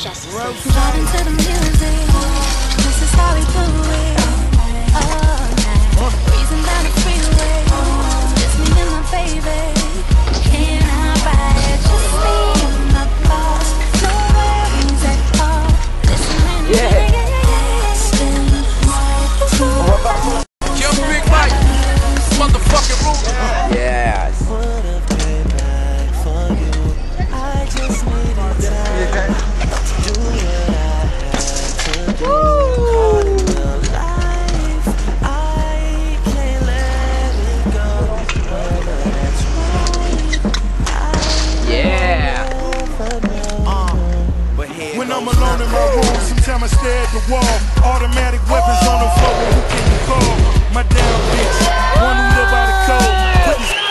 Slide into the music. This is how we do it. All night. Breezing down the freeway. Just me and my baby. Can I ride? Just me and my boss. No worries at all. Listening to Young Big Mike, motherfucking room. Yes. Yeah. When I'm alone in my room, sometimes I stare at the wall. Automatic weapons on the floor, who can you call? My damn bitch, one who live by the code.